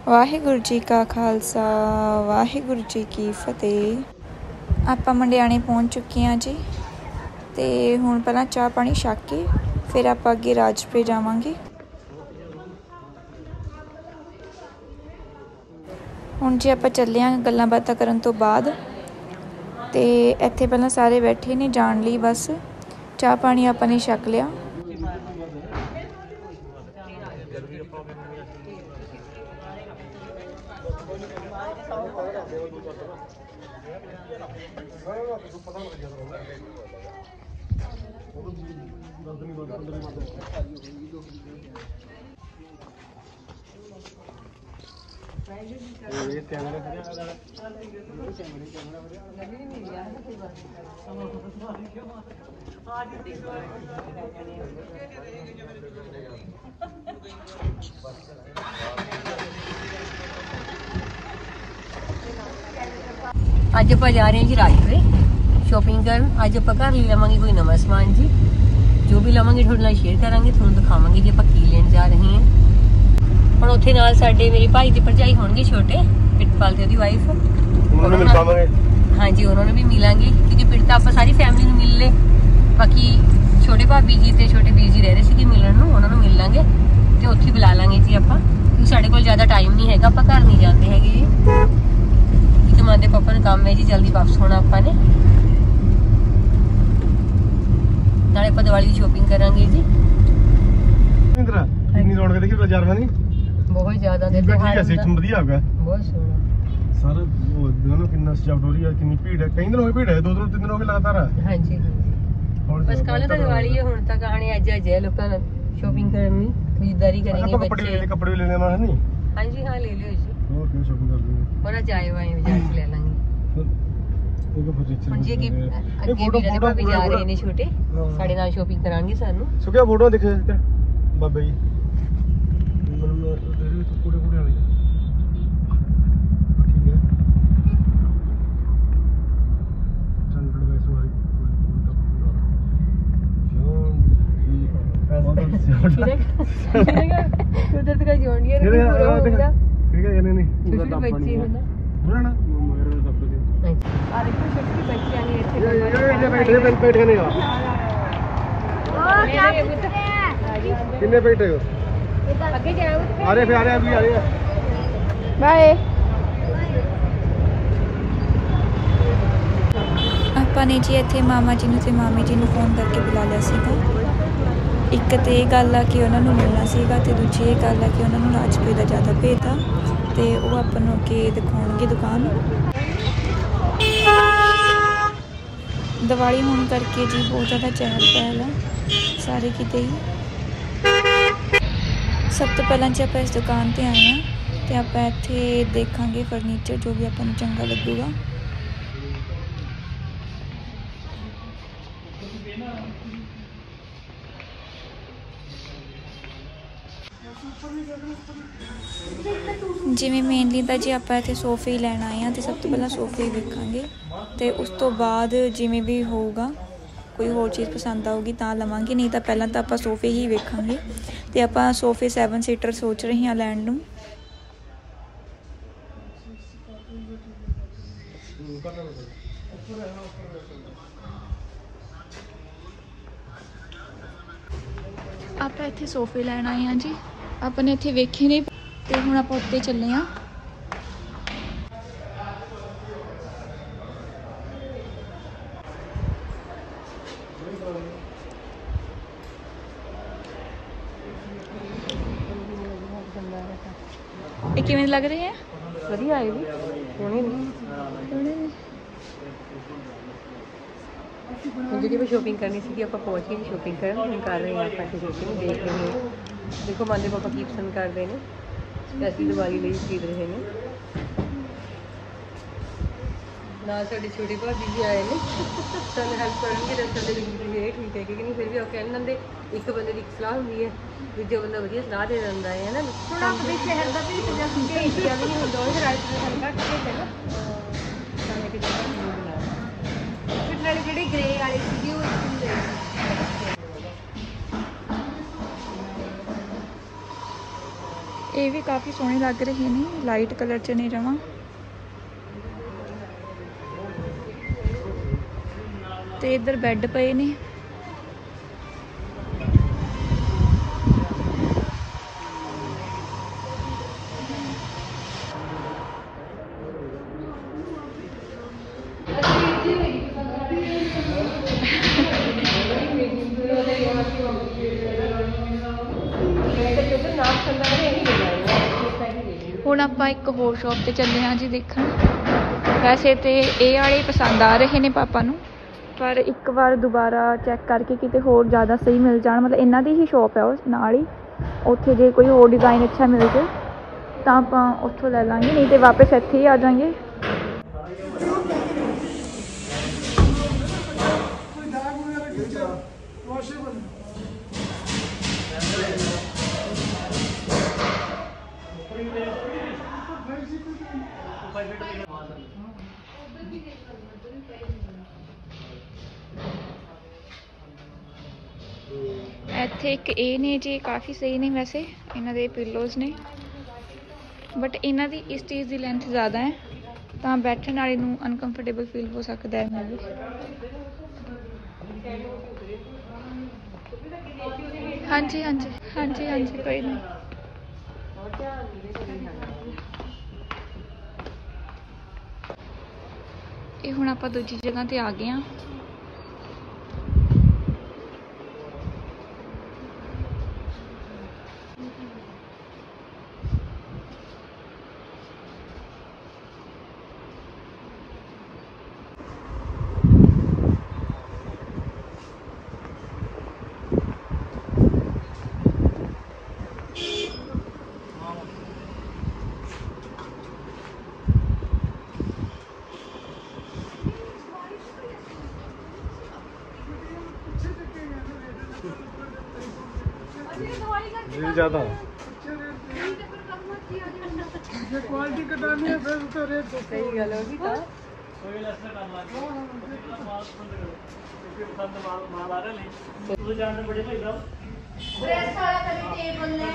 वाहिगुरु जी का खालसा वाहिगुरु जी की फतेह। आपां मंडियाणे पहुँच चुके हैं जी ते हुण पहलां चाह पानी छक के फिर आपां अगे राजपुरे जावांगे। हुण जी आपां चले हाँ गल्लां बातां करन तो बाद ते इत्थे पहलां सारे बैठे ने जाण लई, बस चाह पानी आपां ने छक लिया। अज आप जा रहे हैं जी राजपुरे शॉपिंग कर। अज आप घर ले लवेंगे कोई नवा समान जी, जो भी लवेंगे थोड़े नाल शेयर करांगे, थोड़ा दिखावांगे जी आप की लेन जा रहे हैं। हुण उत्थे नाल साडे मेरे भाई दी भरजाई होणगे छोटे पिटपाल ते ओदी वाइफ, हाँ जी उन्होंने भी मिलांगे क्योंकि पिट तो आप सारी फैमिली नूं मिल ले। बाकी छोटे भाभी जी ते छोटे वीर जी रह रहे सी मिलण नूं, उन्हां नूं मिल लांगे ते उत्थे बुला लांगे जी आपां, क्योंकि साडे कोल ज़्यादा टाइम नहीं हैगा, आपां घर नहीं जाते हैगे जी। मां दे पापा नूं काम है जी जल्दी वापस होना आपां ने, नाले आपां दिवाली दी शॉपिंग करांगे जी। इंद्रा कितनी रौनक देखी बाजार में, नहीं बहुत ज्यादा दे त्योहार सेक्शन बढ़िया होगा, बहुत सोहना सारा वो दोनों कितना सजावट हो रही है, कितनी भीड़ है, कई दिन हो गए भीड़ है, 2 दिन 3 दिन हो गए लगातार। हां जी बस कल तो दिवाली है, हुण तक आने अज है लोकां शॉपिंग करनी खरीदारी करेंगे बच्चे कपड़े लेने में नहीं। हां जी हां ले लियो जी, और क्या शॉपिंग कर लेंगे और आज आए हुए हैं बाजार से ले लेंगे। देखो फर्नीचर जी अगे भी भाभी जा रहे ने छोटे साडे नाल शॉपिंग करांगे सानू। सो क्या फोटो दिखे बाबा जी कुड़े कुड़े वाली ठीक है, स्टैंडर्ड वैसे वाली उधर तक जोड़िए नहीं पूरा होगा ठीक है, नहीं छोटे बच्चे है ना पूरा ना और एक छोटी बच्ची आनी है ये बैठ के नहीं हो कितने बैठे हो आगे जाओ आ रहे अभी आ रहे बाय। ਆਪਾਂ ਨੇ ਜੀ ਇੱਥੇ ਮਾਮਾ ਜੀ ਨੂੰ ਤੇ ਮਾਮੀ ਜੀ ਨੂੰ ਫੋਨ ਕਰਕੇ ਬੁਲਾ ਲਿਆ ਸੀਗਾ। ਇੱਕ ਤੇ ਇਹ ਗੱਲ ਆ ਕਿ ਉਹਨਾਂ ਨੂੰ ਮਿਲਣਾ ਸੀਗਾ ਤੇ ਦੂਜੀ ਇਹ ਗੱਲ ਆ ਕਿ ਉਹਨਾਂ ਨੂੰ ਰਾਜਪੁਰੇ ਦਾ ਜ਼ਿਆਦਾ ਭੇਤ ਆ ਤੇ ਉਹ ਆਪਾਂ ਨੂੰ ਅੱਗੇ ਦਿਖਾਉਣਗੇ ਦੁਕਾਨ। ਦੀਵਾਲੀ ਹੋਣ ਕਰਕੇ ਜੀ ਬਹੁਤ ਜ਼ਿਆਦਾ ਚਹਿਲ ਪਹਿਲ ਆ ਸਾਰੇ ਕਿਤੇ ਹੀ। ਸਭ ਤੋਂ ਪਹਿਲਾਂ ਜੀ ਆਪਾਂ ਇਸ ਦੁਕਾਨ ਤੇ ਆਏ ਹਾਂ ਤੇ ਆਪਾਂ ਇੱਥੇ ਦੇਖਾਂਗੇ ਫਰਨੀਚਰ ਜੋ ਵੀ ਆਪਾਂ ਨੂੰ ਚੰਗਾ ਲੱਗੂਗਾ। ਜਿਵੇਂ ਮੇਨਲੀ ਤਾਂ ਜੀ ਆਪਾਂ ਇੱਥੇ ਸੋਫੇ ਹੀ ਲੈਣ ਆਏ ਹਾਂ ਤੇ ਸਭ ਤੋਂ ਪਹਿਲਾਂ ਸੋਫੇ ਹੀ ਵੇਖਾਂਗੇ ਤੇ ਉਸ ਤੋਂ ਬਾਅਦ ਜਿਵੇਂ ਵੀ ਹੋਊਗਾ ਕੋਈ ਹੋਰ ਚੀਜ਼ ਪਸੰਦ ਆਊਗੀ ਤਾਂ ਲਵਾਂਗੇ, ਨਹੀਂ ਤਾਂ ਪਹਿਲਾਂ ਤਾਂ ਆਪਾਂ ਸੋਫੇ ਹੀ ਵੇਖਾਂਗੇ ਤੇ ਆਪਾਂ ਸੋਫੇ 7 ਸੀਟਰ ਸੋਚ ਰਹੇ ਹਾਂ ਲੈਣ ਨੂੰ। ਆਪਾਂ ਇੱਥੇ ਸੋਫੇ ਲੈਣ ਆਏ ਹਾਂ ਜੀ, ਆਪਾਂ ਨੇ ਇੱਥੇ ਵੇਖੇ ਨੇ ਤੇ ਹੁਣ ਆਪਾਂ ਉੱਤੇ ਚੱਲੇ ਹਾਂ। ਇਹ ਕਿਵੇਂ ਲੱਗ ਰਹੇ ਹੈ? ਵਧੀਆ ਹੈ ਵੀ ਸੋਹਣੇ ਨੇ। ਜਿਹੜੀ ਵੀ ਸ਼ੋਪਿੰਗ ਕਰਨੀ ਸੀ ਆਪਾਂ ਪਹੁੰਚ ਗਏ ਸ਼ੋਪਿੰਗ ਕਰਨ, ਹੁਣ ਕਰ ਰਹੇ ਹਾਂ ਆਪਾਂ ਸ਼ੋਪਿੰਗ ਦੇਖ ਰਹੇ ਹਾਂ। ਦੇਖੋ ਮੰਨ ਦੇ ਪਾਪਾ ਕੀ ਪਸੰਦ ਕਰਦੇ ਨੇ, ਸਪੈਸ਼ਲੀ ਦੀਵਾਲੀ ਲਈ ਖਰੀਦ ਰਹੇ ਨੇ। ਨਾਲ ਸਾਡੇ ਛੋਟੇ ਭਾਬੀ ਜੀ ਆਏ ਨੇ ਸਾਨੂੰ ਹੈਲਪ ਕਰਨਗੇ ਦੱਸਣ ਦੇ ਵਿੱਚ ਵੀ ਇਹ ਠੀਕ ਹੈ ਕਿ ਨਹੀਂ। ਫਿਰ ਵੀ ਉਹ ਕਹਿੰਦੇ ਹੁੰਦੇ ਇੱਕ ਬੰਦੇ ਦੀ ਇੱਕ ਸਲਾਹ ਹੁੰਦੀ ਹੈ, ਦੂਜਾ ਬੰਦਾ ਵਧੀਆ ਸਲਾਹ ਦੇ ਦਿੰਦਾ ਹੈ ਨਾ। ਹੁਣ ਆਪਣੇ ਸ਼ਹਿਰ ਦਾ ਵੀ ਪੰਜਾਬੀ ਵੀ ਨਹੀਂ ਹੁੰਦਾ, ਉਹ ਰਾਜਪੁਰੇ ਸਾਨੂੰ ਘੱਟ ਕੇ ਹੈ ਨਾ ਫਿਰ ਨਾਲੇ ਜਿਹੜੇ ਗ੍ਰੇ ਵਾਲੇ ਸੀਗੇ ਉਹ ਇਹ ਵੀ ਕਾफ़ी सोहने लग रहे ने, लाइट कलर च ने जमा। ते इधर बैड पे ने। ਹੁਣ ਆਪਾਂ ਇੱਕ ਹੋਰ ਸ਼ੌਪ ਤੇ ਚੱਲੇ ਹਾਂ ਜੀ ਦੇਖਣ। ਵੈਸੇ ਤੇ ਇਹ ਵਾਲੇ ਪਸੰਦ ਆ ਰਹੇ ਨੇ ਪਾਪਾ ਨੂੰ, ਪਰ ਇੱਕ ਵਾਰ ਦੁਬਾਰਾ ਚੈੱਕ ਕਰਕੇ ਕਿਤੇ ਹੋਰ ਜ਼ਿਆਦਾ ਸਹੀ ਮਿਲ ਜਾਣ, ਮਤਲਬ ਇਹਨਾਂ ਦੀ ਹੀ ਸ਼ੌਪ ਹੈ ਉਸ ਨਾਲ ਹੀ, ਉੱਥੇ ਜੇ ਕੋਈ ਹੋਰ ਡਿਜ਼ਾਈਨ ਅੱਛਾ ਮਿਲ ਜੇ ਤਾਂ ਆਪਾਂ ਉੱਥੋਂ ਲੈ ਲਾਂਗੇ, ਨਹੀਂ ਤੇ ਵਾਪਸ ਇੱਥੇ ਹੀ ਆ ਜਾਵਾਂਗੇ। ਇੱਥੇ ਇੱਕ ਇਹ ਨੇ ਜੀ, ਕਾफ़ी सही ने वैसे ਇਹਨਾਂ ਦੇ ਪਿਲੋਜ਼ ਨੇ, ਬਟ ਇਹਨਾਂ ਦੀ ਇਸ ਚੀਜ਼ ਦੀ ਲੈਂਥ ਜ਼ਿਆਦਾ ਹੈ ਤਾਂ ਬੈਠਣ ਵਾਲੇ ਨੂੰ ਅਨਕੰਫਰਟੇਬਲ ਫੀਲ ਹੋ ਸਕਦਾ ਹੈ। ਮੈਂ ਵੀ ਹਾਂਜੀ ਹਾਂਜੀ ਹਾਂਜੀ ਹਾਂਜੀ ਕੋਈ ਨਹੀਂ। ਇਹ ਹੁਣ ਆਪਾਂ ਦੂਜੀ ਜਗ੍ਹਾ ਤੇ ਆ ਗਏ ਹਾਂ। ज़्यादा क्वालिटी कटानी है फिर उसका रेट सही गल होगी था। प्रेस वाला कभी टेबल ले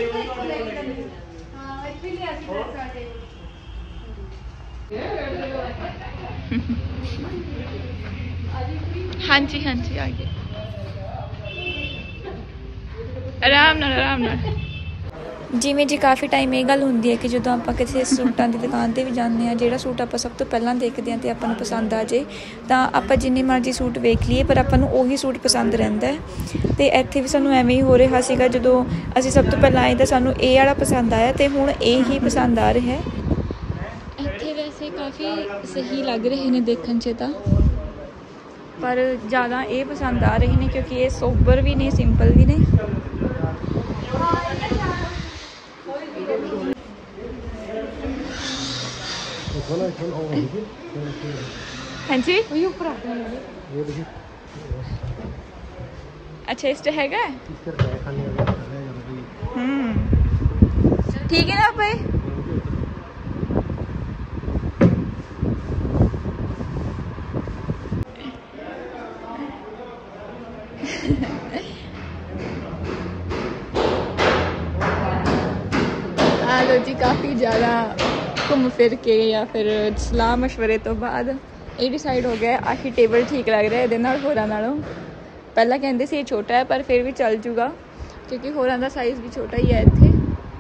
हां एक्चुअली ऐसी प्रेस वाला टेबल हाँ जी हाँ जी आ गए। आराम नाल जिमें जी काफ़ी टाइम ये गल होंदी है कि जो आप किसी सूटां की दुकान पर भी जाते हैं, जो सूट आप सब तो पहला देखते हैं तो आपको पसंद आ जाए तो आप जिन्ने मर्जी सूट वेख लीए पर आपको उही सूट पसंद रहिंदा है। तो इत्थे भी सानू एवें ही हो रहा सीगा, जो असीं सब तो पहला आए तो सानू ये वाला पसंद आया तो हुण ये ही पसंद आ रहा है। इत्थे वैसे काफ़ी सही लग रहे हैं देखने च तां, पर ज़्यादा ये पसंद आ रहे हैं क्योंकि ये सोबर भी ने सिंपल भी ने। हाँ जी अच्छा इस हैगा ठीक है ना भाई। लो जी काफ़ी ज़्यादा घूम फिर के या फिर सलाह मशवरे तो बाद ये डिसाइड हो गया आखिर टेबल ठीक लग रहा है ये होरां नालों। पहला कहते से ये छोटा है पर फिर भी चल जूगा क्योंकि होरां दा साइज़ भी छोटा ही है इत्थे।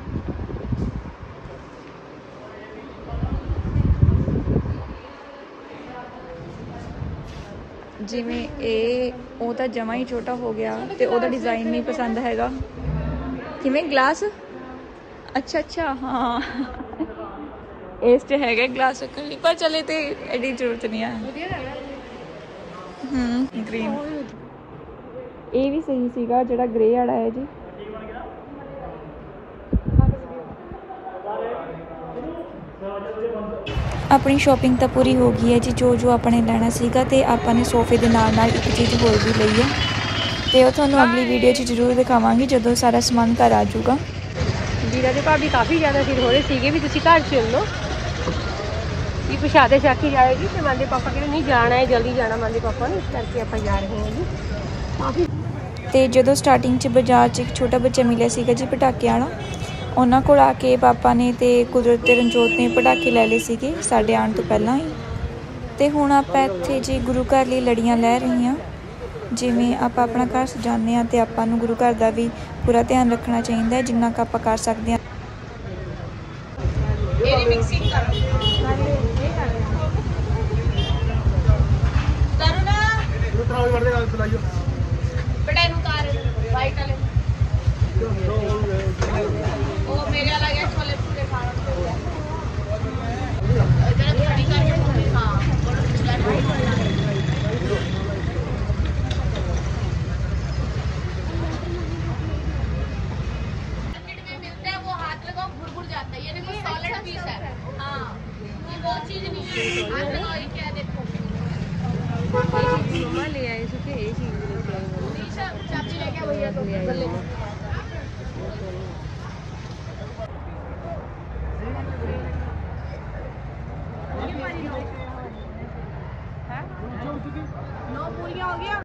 जिमें ये वो तो जमा ही छोटा हो गया तो वह डिज़ाइन नहीं पसंद हैगा। किवें ग्लास अच्छा अच्छा हाँ इस है ग्लास रखने पर चले तो एडी जरूरत नहीं है। ग्रीन ये भी सही सीगा जिहड़ा ग्रे वाला है जी। अपनी शॉपिंग तो पूरी हो गई है जी, जो जो आपने लेना सीगा ते आपने सोफे के नाल नाल एक चीज़ होर भी लई है तो वह तुहानूं अगली वीडियो च जरूर दिखावांगी जदों सारा समान घर आ जाऊगा। वीरा दे भाभी काफ़ी ज़्यादा फिर हो रहे थे भी तुसीं घर चल लो ये पिछाते शाखी जाएगी तो मांदे पापा कहते नहीं जाना है जल्दी जाना मांदे पापा ने, इस करके आप जा रहे हैं जी काफ़ी। तो जो स्टार्टिंग बाजार च एक छोटा बच्चा मिले सीगा जी पटाके वाला ਉਹਨਾਂ ਕੋਲ ਆ ਕੇ ਪਾਪਾ ਨੇ ਤੇ ਕੁਦਰਤ ਤੇ ਰਣਜੋਤ ਨੇ ਪਟਾਕੇ ਲੈ ਲਏ ਸੀਗੇ ਸਾਡੇ ਆਉਣ ਤੋਂ ਪਹਿਲਾਂ ਹੀ। ਤੇ ਹੁਣ ਆਪਾਂ ਇੱਥੇ ਜੀ ਗੁਰੂ ਘਰ ਲਈ ਲੜੀਆਂ ਲੈ ਰਹੇ ਹਾਂ। ਜਿਵੇਂ ਆਪਾਂ ਆਪਣਾ ਘਰ ਸਜਾਉਂਦੇ ਹਾਂ ਤੇ ਆਪਾਂ ਨੂੰ ਗੁਰੂ ਘਰ ਦਾ ਵੀ ਪੂਰਾ ਧਿਆਨ ਰੱਖਣਾ ਚਾਹੀਦਾ ਹੈ, ਜਿੰਨਾ ਕੁ ਆਪਾਂ ਕਰ ਸਕਦੇ ਹਾਂ। ले आए सुखे ये चीज चाबी लेके भैया तो नौ पूरियां हो गया।